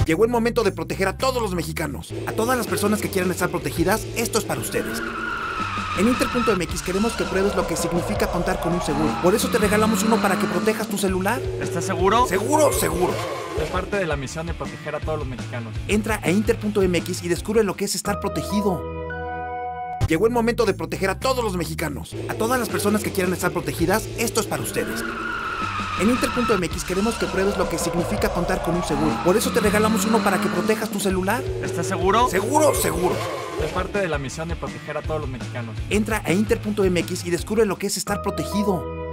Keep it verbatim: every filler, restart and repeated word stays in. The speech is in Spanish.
Llegó el momento de proteger a todos los mexicanos. A todas las personas que quieran estar protegidas, esto es para ustedes. En Inter punto M X queremos que pruebes lo que significa contar con un seguro. Por eso te regalamos uno para que protejas tu celular. ¿Estás seguro? Seguro, seguro. Es parte de la misión de proteger a todos los mexicanos. Entra a Inter punto M X y descubre lo que es estar protegido. Llegó el momento de proteger a todos los mexicanos. A todas las personas que quieran estar protegidas, esto es para ustedes. En Inter punto M X queremos que pruebes lo que significa contar con un seguro. Por eso te regalamos uno para que protejas tu celular. ¿Estás seguro? Seguro, seguro. Es parte de la misión de proteger a todos los mexicanos. Entra a Inter punto M X y descubre lo que es estar protegido.